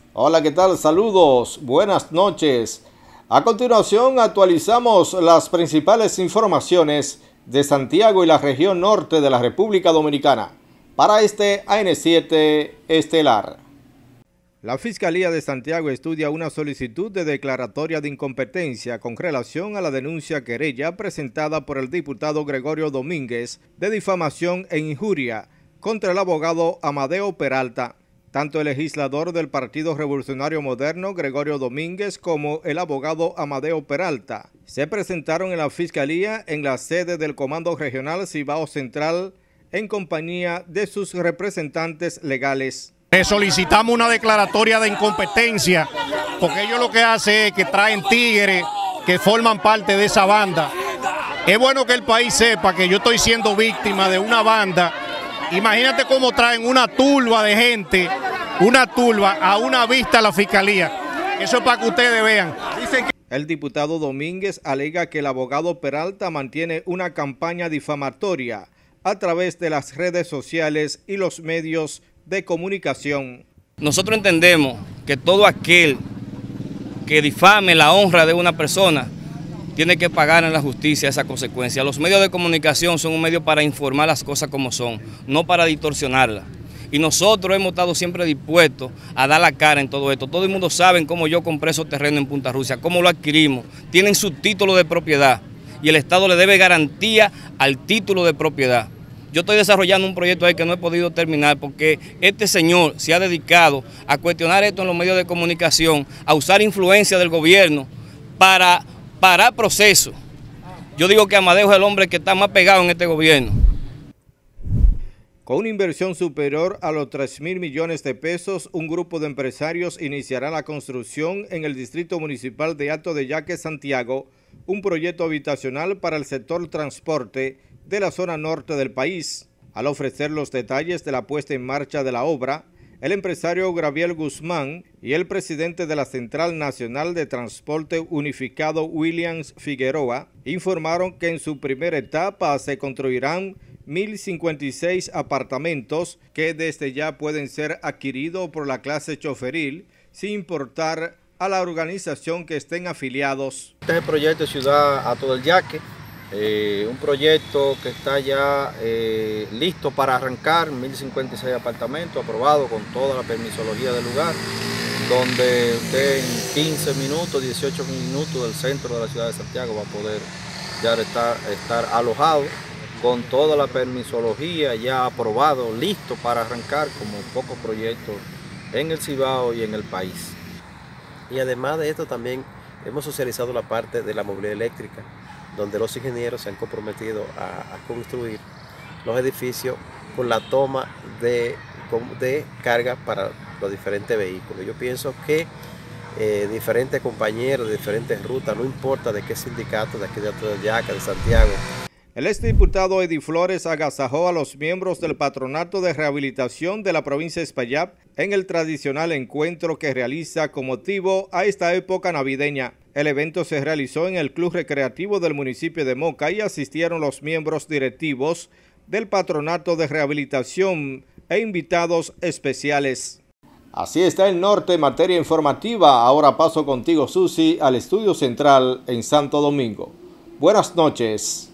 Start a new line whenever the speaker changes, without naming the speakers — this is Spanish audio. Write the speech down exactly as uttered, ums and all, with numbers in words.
Hola, ¿qué tal? Saludos, buenas noches. A continuación actualizamos las principales informaciones de Santiago y la región norte de la República Dominicana para este A N siete Estelar. La Fiscalía de Santiago estudia una solicitud de declaratoria de incompetencia con relación a la denuncia querella presentada por el diputado Gregorio Domínguez de difamación e injuria contra el abogado Amadeo Peralta. Tanto el legislador del Partido Revolucionario Moderno, Gregorio Domínguez, como el abogado Amadeo Peralta se presentaron en la Fiscalía en la sede del Comando Regional Cibao Central en compañía de sus representantes legales.
Le solicitamos una declaratoria de incompetencia porque ellos lo que hacen es que traen tigres que forman parte de esa banda. Es bueno que el país sepa que yo estoy siendo víctima de una banda. Imagínate cómo traen una turba de gente, una turba a una vista a la fiscalía. Eso es para que ustedes vean. Dicen que...
El diputado Domínguez alega que el abogado Peralta mantiene una campaña difamatoria a través de las redes sociales y los medios de comunicación.
Nosotros entendemos que todo aquel que difame la honra de una persona tiene que pagar en la justicia esa consecuencia. Los medios de comunicación son un medio para informar las cosas como son, no para distorsionarlas. Y nosotros hemos estado siempre dispuestos a dar la cara en todo esto. Todo el mundo sabe cómo yo compré esos terrenos en Punta Rusia, cómo lo adquirimos. Tienen su título de propiedad y el Estado le debe garantía al título de propiedad. Yo estoy desarrollando un proyecto ahí que no he podido terminar porque este señor se ha dedicado a cuestionar esto en los medios de comunicación, a usar influencia del gobierno para parar procesos. Yo digo que Amadeo es el hombre que está más pegado en este gobierno.
Con una inversión superior a los tres mil millones de pesos, un grupo de empresarios iniciará la construcción en el Distrito Municipal de Alto de Yaque, Santiago, un proyecto habitacional para el sector transporte de la zona norte del país. Al ofrecer los detalles de la puesta en marcha de la obra, el empresario Gabriel Guzmán y el presidente de la Central Nacional de Transporte Unificado, Williams Figueroa, informaron que en su primera etapa se construirán mil cincuenta y seis apartamentos que desde ya pueden ser adquiridos por la clase choferil sin importar a la organización que estén afiliados.
Este es el proyecto de Ciudad Alto del Yaque. Eh, un proyecto que está ya eh, listo para arrancar, mil cincuenta y seis apartamentos aprobados con toda la permisología del lugar, donde usted en quince minutos, dieciocho minutos del centro de la ciudad de Santiago va a poder ya estar, estar alojado con toda la permisología ya aprobado, listo para arrancar como pocos proyectos en el Cibao y en el país.
Y además de esto también hemos socializado la parte de la movilidad eléctrica, donde los ingenieros se han comprometido a, a construir los edificios con la toma de, de carga para los diferentes vehículos. Yo pienso que eh, diferentes compañeros de diferentes rutas, no importa de qué sindicato, de aquí de Alto del Yaque, de Santiago.
El exdiputado Eddie Flores agasajó a los miembros del Patronato de Rehabilitación de la provincia de Espaillat en el tradicional encuentro que realiza con motivo a esta época navideña. El evento se realizó en el Club Recreativo del municipio de Moca y asistieron los miembros directivos del Patronato de Rehabilitación e invitados especiales. Así está el norte en materia informativa. Ahora paso contigo, Susi, al estudio central en Santo Domingo. Buenas noches.